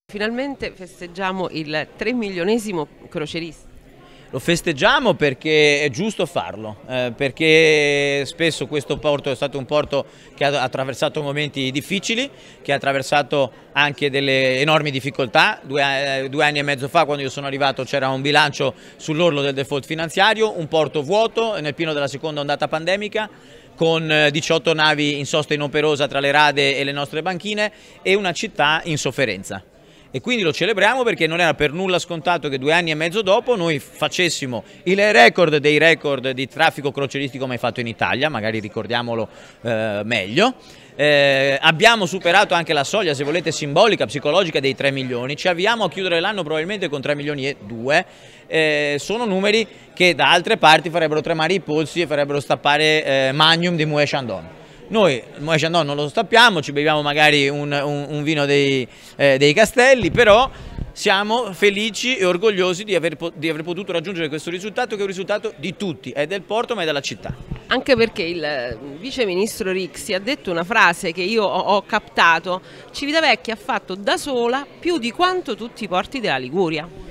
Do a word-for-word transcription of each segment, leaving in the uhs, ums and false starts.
Finalmente festeggiamo il tre milionesimo crocerista. Lo festeggiamo perché è giusto farlo, eh, perché spesso questo porto è stato un porto che ha attraversato momenti difficili, che ha attraversato anche delle enormi difficoltà. Due, eh, due anni e mezzo fa, quando io sono arrivato, c'era un bilancio sull'orlo del default finanziario, un porto vuoto nel pieno della seconda ondata pandemica, con diciotto navi in sosta inoperosa tra le rade e le nostre banchine e una città in sofferenza. E quindi lo celebriamo perché non era per nulla scontato che due anni e mezzo dopo noi facessimo il record dei record di traffico croceristico mai fatto in Italia, magari ricordiamolo eh, meglio. Eh, abbiamo superato anche la soglia, se volete, simbolica, psicologica dei tre milioni, ci avviamo a chiudere l'anno probabilmente con tre milioni e due, eh, sono numeri che da altre parti farebbero tremare i polsi e farebbero stappare eh, Magnum di Moët Chandon. Noi il Moët Chandon non lo stappiamo, ci beviamo magari un, un, un vino dei, eh, dei Castelli, però siamo felici e orgogliosi di aver, di aver potuto raggiungere questo risultato, che è un risultato di tutti, è del porto ma è della città. Anche perché il vice ministro Rixi ha detto una frase che io ho, ho captato: Civitavecchia ha fatto da sola più di quanto tutti i porti della Liguria.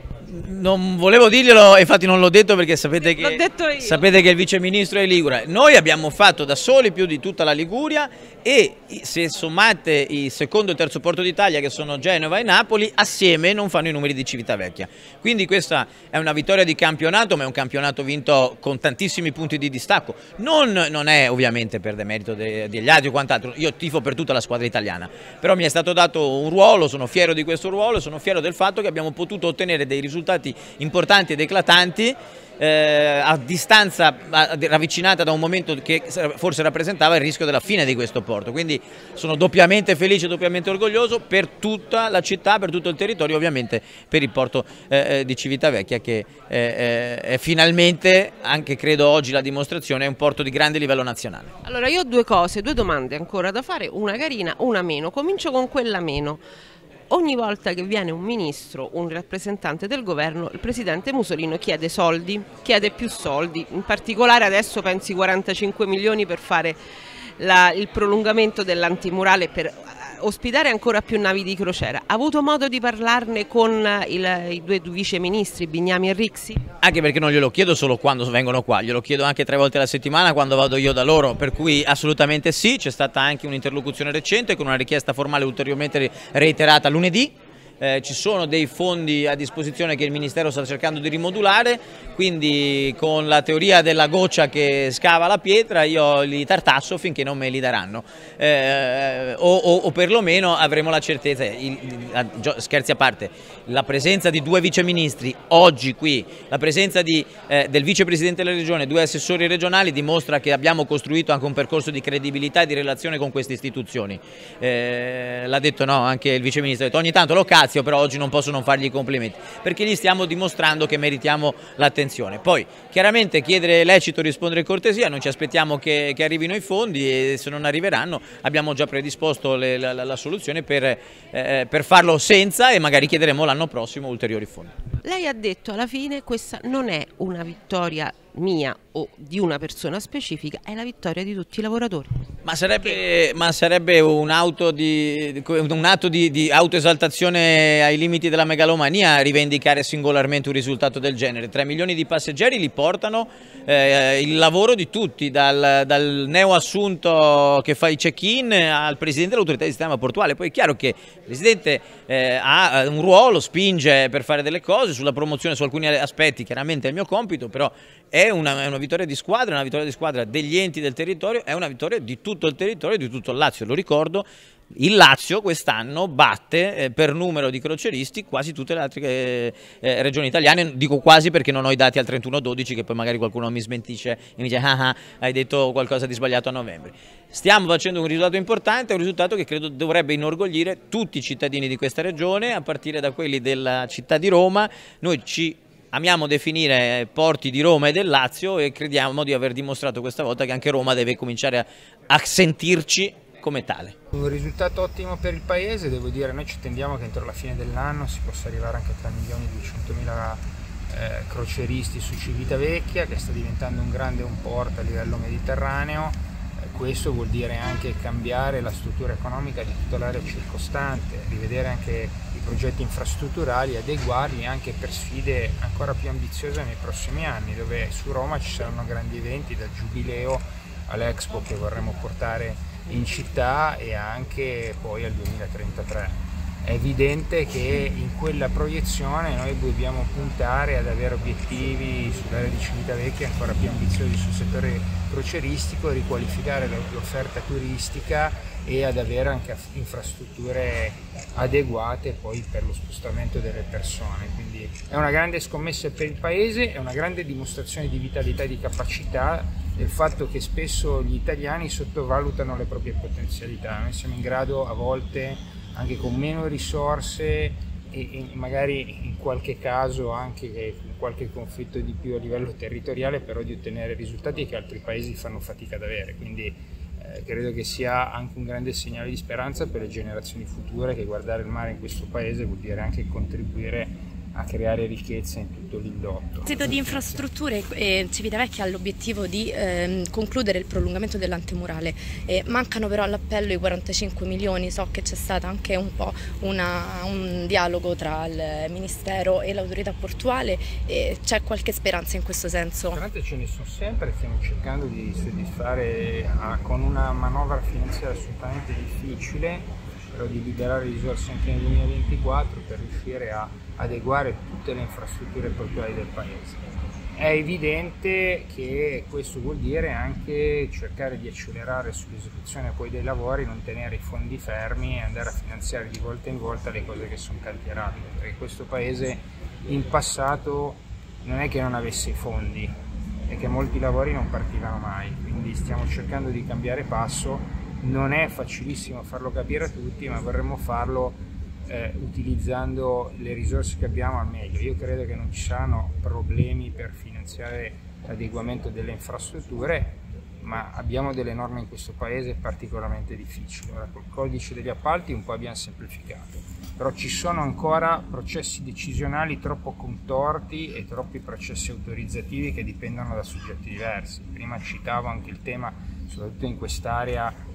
Non volevo dirglielo, infatti non l'ho detto perché sapete che, detto io. sapete che il vice ministro è ligure. Noi abbiamo fatto da soli più di tutta la Liguria e se sommate il secondo e il terzo porto d'Italia, che sono Genova e Napoli, assieme non fanno i numeri di Civitavecchia. Quindi questa è una vittoria di campionato, ma è un campionato vinto con tantissimi punti di distacco. Non, non è ovviamente per demerito de, degli altri o quant'altro, io tifo per tutta la squadra italiana, però mi è stato dato un ruolo, sono fiero di questo ruolo e sono fiero del fatto che abbiamo potuto ottenere dei risultati importanti ed eclatanti eh, a distanza ravvicinata da un momento che forse rappresentava il rischio della fine di questo porto. Quindi sono doppiamente felice, doppiamente orgoglioso per tutta la città, per tutto il territorio, ovviamente per il porto eh, di Civitavecchia, che eh, è finalmente, anche credo oggi la dimostrazione, è un porto di grande livello nazionale. Allora io ho due cose, due domande ancora da fare, una carina, una meno. Comincio con quella meno. Ogni volta che viene un ministro, un rappresentante del governo, il presidente Musolino chiede soldi, chiede più soldi, in particolare adesso pensi quarantacinque milioni per fare la, il prolungamento dell'antimurale, per ospitare ancora più navi di crociera. Ha avuto modo di parlarne con il, i due vice ministri, Bignami e Rixi? Anche perché non glielo chiedo solo quando vengono qua, glielo chiedo anche tre volte alla settimana quando vado io da loro, per cui assolutamente sì. C'è stata anche un'interlocuzione recente con una richiesta formale ulteriormente reiterata lunedì. Eh, ci sono dei fondi a disposizione che il Ministero sta cercando di rimodulare, quindi con la teoria della goccia che scava la pietra io li tartasso finché non me li daranno, eh, o, o, o perlomeno avremo la certezza, il, il, scherzi a parte, la presenza di due viceministri oggi qui, la presenza di, eh, del vicepresidente della regione, due assessori regionali, dimostra che abbiamo costruito anche un percorso di credibilità e di relazione con queste istituzioni. Eh, l'ha detto no, anche il viceministro, ha detto ogni tanto lo cazzo, però oggi non posso non fargli i complimenti perché gli stiamo dimostrando che meritiamo l'attenzione. Poi chiaramente chiedere è lecito, rispondere cortesia, non ci aspettiamo che, che arrivino i fondi e se non arriveranno abbiamo già predisposto le, la, la, la soluzione per, eh, per farlo senza, e magari chiederemo l'anno prossimo ulteriori fondi. Lei ha detto alla fine questa non è una vittoria mia o di una persona specifica, è la vittoria di tutti i lavoratori. Ma sarebbe, ma sarebbe un, auto di, un atto di, di autoesaltazione ai limiti della megalomania rivendicare singolarmente un risultato del genere. tre milioni di passeggeri li portano eh, il lavoro di tutti, dal, dal neoassunto che fa i check-in al presidente dell'autorità di sistema portuale. Poi è chiaro che il presidente eh, ha un ruolo, spinge per fare delle cose sulla promozione, su alcuni aspetti, chiaramente è il mio compito, però è una, è una vittoria di squadra, è una vittoria di squadra degli enti del territorio, è una vittoria di tutto il territorio, di tutto il Lazio. Lo ricordo, il Lazio quest'anno batte eh, per numero di croceristi quasi tutte le altre eh, eh, regioni italiane. Dico quasi perché non ho i dati al trentuno dodici, che poi magari qualcuno mi smentisce e mi dice ah ah, hai detto qualcosa di sbagliato a novembre. Stiamo facendo un risultato importante, un risultato che credo dovrebbe inorgoglire tutti i cittadini di questa regione, a partire da quelli della città di Roma. Noi ci amiamo definire porti di Roma e del Lazio e crediamo di aver dimostrato questa volta che anche Roma deve cominciare a, a sentirci come tale. Un risultato ottimo per il paese, devo dire, noi ci attendiamo che entro la fine dell'anno si possa arrivare anche a tre milioni duecentomila eh, croceristi su Civitavecchia, che sta diventando un grande un porto a livello mediterraneo. questo vuol dire anche cambiare la struttura economica di tutta l'area circostante, rivedere anche i progetti infrastrutturali, adeguarli anche per sfide ancora più ambiziose nei prossimi anni, dove su Roma ci saranno grandi eventi dal Giubileo all'Expo che vorremmo portare in città e anche poi al duemilatrentatré. È evidente che in quella proiezione noi dobbiamo puntare ad avere obiettivi sull'area di Civitavecchia ancora più ambiziosi sul settore crocieristico, riqualificare l'offerta turistica e ad avere anche infrastrutture adeguate poi per lo spostamento delle persone. Quindi è una grande scommessa per il Paese, è una grande dimostrazione di vitalità e di capacità del fatto che spesso gli italiani sottovalutano le proprie potenzialità. Noi siamo in grado a volte, anche con meno risorse e, e magari in qualche caso anche con qualche conflitto di più a livello territoriale, però di ottenere risultati che altri paesi fanno fatica ad avere. Quindi eh, credo che sia anche un grande segnale di speranza per le generazioni future, che guardare il mare in questo paese vuol dire anche contribuire a creare ricchezza in tutto l'indotto. Il sito di infrastrutture eh, Civitavecchia ha l'obiettivo di eh, concludere il prolungamento dell'antemurale. Eh, mancano però all'appello i quarantacinque milioni, so che c'è stato anche un po' una, un dialogo tra il Ministero e l'autorità portuale, eh, c'è qualche speranza in questo senso? Speranze ce ne sono sempre, stiamo cercando di soddisfare ah, con una manovra finanziaria assolutamente difficile, però di liberare risorse anche nel duemilaventiquattro per riuscire a adeguare tutte le infrastrutture portuali del Paese. È evidente che questo vuol dire anche cercare di accelerare sull'esecuzione poi dei lavori, non tenere i fondi fermi e andare a finanziare di volta in volta le cose che sono cantierabili, perché questo Paese in passato non è che non avesse i fondi, è che molti lavori non partivano mai, quindi stiamo cercando di cambiare passo. Non è facilissimo farlo capire a tutti, ma vorremmo farlo eh, utilizzando le risorse che abbiamo al meglio. Io credo che non ci saranno problemi per finanziare l'adeguamento delle infrastrutture, ma abbiamo delle norme in questo Paese particolarmente difficili. Ora, col codice degli appalti un po' abbiamo semplificato, però ci sono ancora processi decisionali troppo contorti e troppi processi autorizzativi che dipendono da soggetti diversi. Prima citavo anche il tema, soprattutto in quest'area,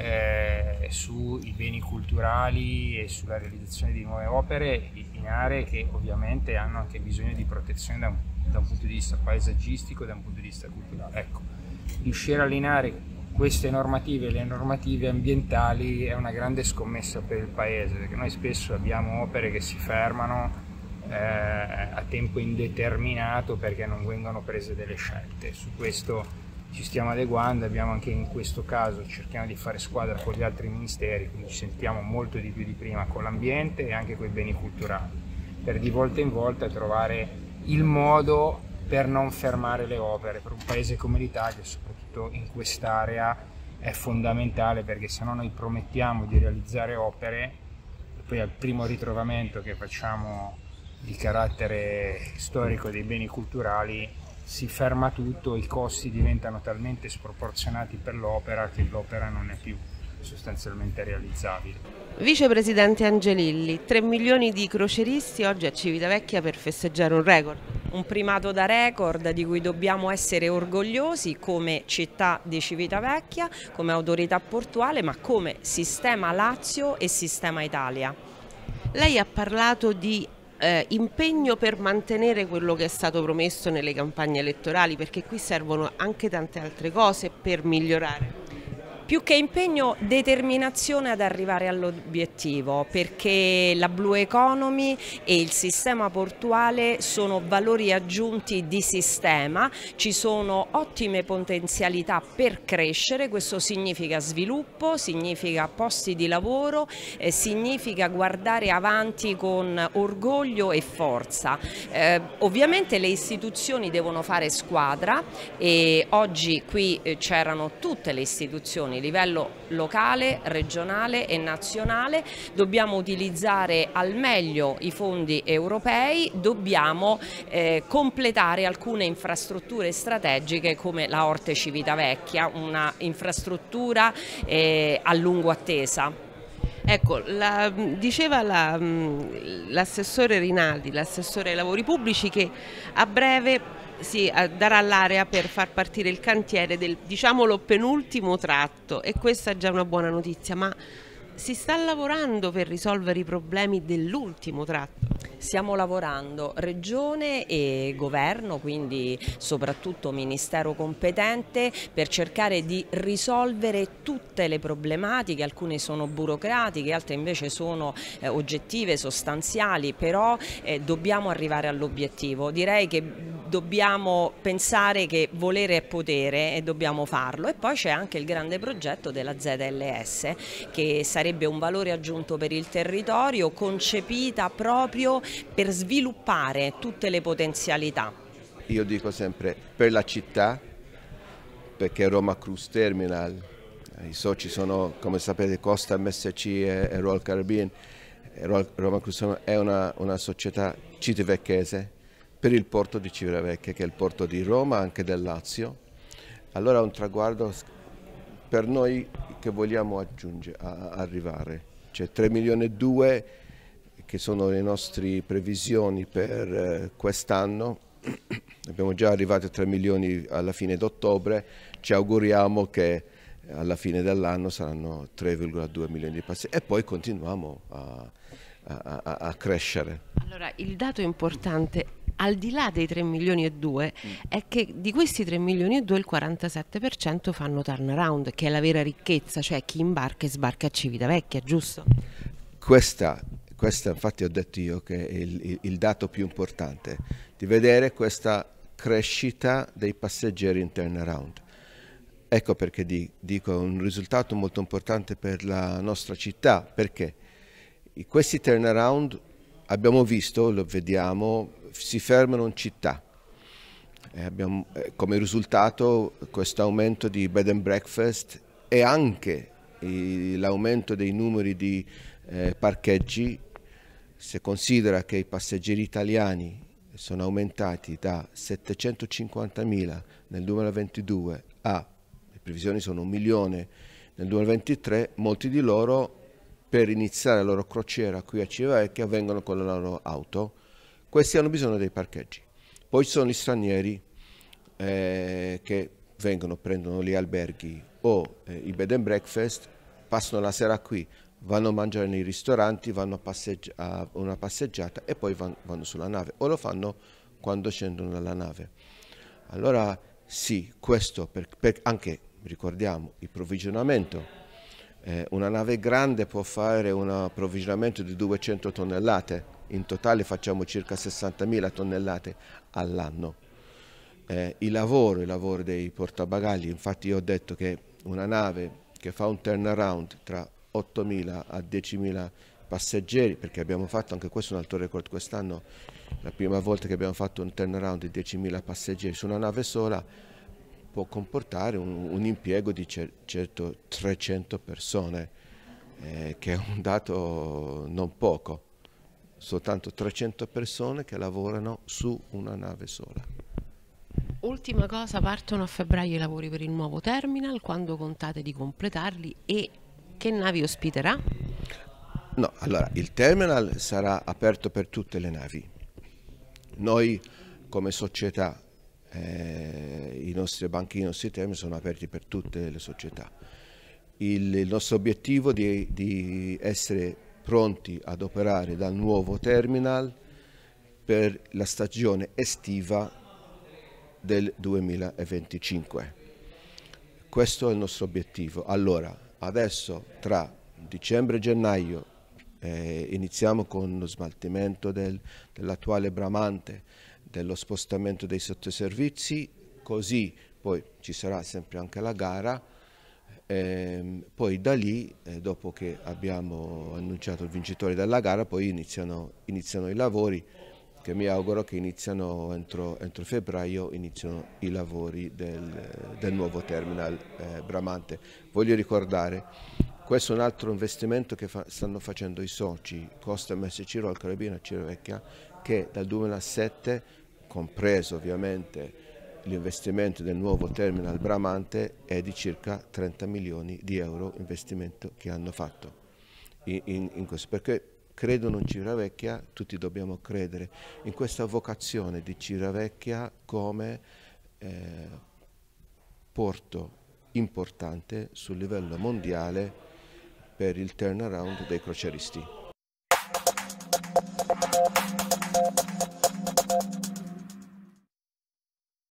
Eh, sui beni culturali e sulla realizzazione di nuove opere in aree che ovviamente hanno anche bisogno di protezione da un, da un punto di vista paesaggistico e da un punto di vista culturale. Ecco, riuscire a allineare queste normative e le normative ambientali è una grande scommessa per il Paese, perché noi spesso abbiamo opere che si fermano eh, a tempo indeterminato perché non vengono prese delle scelte. Su questo ci stiamo adeguando, abbiamo anche in questo caso, cerchiamo di fare squadra con gli altri ministeri, quindi ci sentiamo molto di più di prima con l'ambiente e anche con i beni culturali, per di volta in volta trovare il modo per non fermare le opere. Per un paese come l'Italia, soprattutto in quest'area, è fondamentale, perché se no noi promettiamo di realizzare opere e poi al primo ritrovamento che facciamo di carattere storico dei beni culturali si ferma tutto, i costi diventano talmente sproporzionati per l'opera che l'opera non è più sostanzialmente realizzabile. Vicepresidente Angelilli, tre milioni di croceristi oggi a Civitavecchia per festeggiare un record. Un primato da record di cui dobbiamo essere orgogliosi come città di Civitavecchia, come autorità portuale, ma come sistema Lazio e sistema Italia. Lei ha parlato di Eh, impegno per mantenere quello che è stato promesso nelle campagne elettorali, perché qui servono anche tante altre cose per migliorare. Più che impegno, determinazione ad arrivare all'obiettivo, perché la Blue Economy e il sistema portuale sono valori aggiunti di sistema, ci sono ottime potenzialità per crescere, questo significa sviluppo, significa posti di lavoro, eh, significa guardare avanti con orgoglio e forza. Eh, ovviamente le istituzioni devono fare squadra e oggi qui eh, c'erano tutte le istituzioni, livello locale, regionale e nazionale. Dobbiamo utilizzare al meglio i fondi europei, dobbiamo eh, completare alcune infrastrutture strategique come la Orte Civitavecchia, una infrastruttura eh, a lungo attesa. Ecco, la, diceva l'assessore Rinaldi, l'assessore ai lavori pubblici, che a breve si darà l'area per far partire il cantiere del, diciamolo, penultimo tratto, e questa è già una buona notizia, ma si sta lavorando per risolvere i problemi dell'ultimo tratto? Stiamo lavorando Regione e Governo, quindi soprattutto Ministero competente, per cercare di risolvere tutte le problematiche. Alcune sono burocratiche, altre invece sono eh, oggettive, sostanziali, però eh, dobbiamo arrivare all'obiettivo. Direi che dobbiamo pensare che volere è potere e dobbiamo farlo. E poi c'è anche il grande progetto della Z L S, che sarebbe un valore aggiunto per il territorio, concepita proprio per sviluppare tutte le potenzialità. Io dico sempre per la città, perché Roma Cruise Terminal, i soci sono, come sapete, Costa M S C e, e Royal Caribbean. Roma Cruise Terminal è una, una società civitavecchese per il porto di Civitavecchia, che è il porto di Roma, anche del Lazio. Allora è un traguardo per noi che vogliamo aggiungere, a, arrivare. C'è tre milioni e due che sono le nostre previsioni per eh, quest'anno. Abbiamo già arrivato a tre milioni alla fine d'ottobre, ci auguriamo che alla fine dell'anno saranno tre virgola due milioni di passeggeri e poi continuiamo a, a, a, a crescere. Allora, il dato importante, al di là dei tre milioni e due, è che di questi tre milioni e due il quarantasette per cento fanno turnaround, che è la vera ricchezza, cioè chi imbarca e sbarca a Civitavecchia, giusto? Questa, questa infatti ho detto io che è il, il, il dato più importante, di vedere questa crescita dei passeggeri in turnaround. Ecco perché di, dico è un risultato molto importante per la nostra città, perché questi turnaround abbiamo visto, lo vediamo, si fermano in città. E abbiamo eh, come risultato questo aumento di bed and breakfast e anche l'aumento dei numeri di eh, parcheggi. Se considera che i passeggeri italiani sono aumentati da settecentocinquantamila nel duemilaventidue a, le previsioni sono un milione nel duemilaventitré, molti di loro per iniziare la loro crociera qui a Civitavecchia vengono con la loro auto. Questi hanno bisogno dei parcheggi. Poi ci sono gli stranieri eh, che vengono, prendono gli alberghi o eh, i bed and breakfast, passano la sera qui, vanno a mangiare nei ristoranti, vanno a, passeggi a una passeggiata e poi vanno, vanno sulla nave, o lo fanno quando scendono dalla nave. Allora sì, questo per, per, anche, ricordiamo, il provvigionamento. Eh, una nave grande può fare un approvvigionamento di duecento tonnellate, in totale facciamo circa sessantamila tonnellate all'anno. Eh, il lavoro, il lavoro dei portabagagli, infatti io ho detto che una nave che fa un turnaround tra ottomila a diecimila passeggeri, perché abbiamo fatto anche questo un altro record quest'anno, la prima volta che abbiamo fatto un turnaround di diecimila passeggeri su una nave sola, può comportare un, un impiego di cer certo trecento persone, eh, che è un dato non poco, soltanto trecento persone che lavorano su una nave sola. Ultima cosa, partono a febbraio i lavori per il nuovo terminal, quando contate di completarli e che navi ospiterà? No, allora il terminal sarà aperto per tutte le navi. Noi come società, eh, i nostri banchi, i nostri terminal sono aperti per tutte le società. Il, il nostro obiettivo di, di essere pronti ad operare dal nuovo terminal per la stagione estiva del duemilaventicinque. Questo è il nostro obiettivo. Allora, adesso tra dicembre e gennaio eh, iniziamo con lo smaltimento del, dell'attuale Bramante, dello spostamento dei sottoservizi, così poi ci sarà sempre anche la gara, eh, poi da lì, eh, dopo che abbiamo annunciato il vincitore della gara, poi iniziano, iniziano i lavori, che mi auguro che iniziano entro, entro febbraio, iniziano i lavori del, del nuovo terminal eh, Bramante. Voglio ricordare, questo è un altro investimento che fa, stanno facendo i soci Costa M S C Royal Caribbean a Civitavecchia, che dal duemilasette, compreso ovviamente l'investimento del nuovo terminal Bramante, è di circa trenta milioni di euro investimento che hanno fatto in, in, in questo, perché credono in Civitavecchia, tutti dobbiamo credere in questa vocazione di Civitavecchia come eh, porto importante sul livello mondiale per il turnaround dei crocieristi.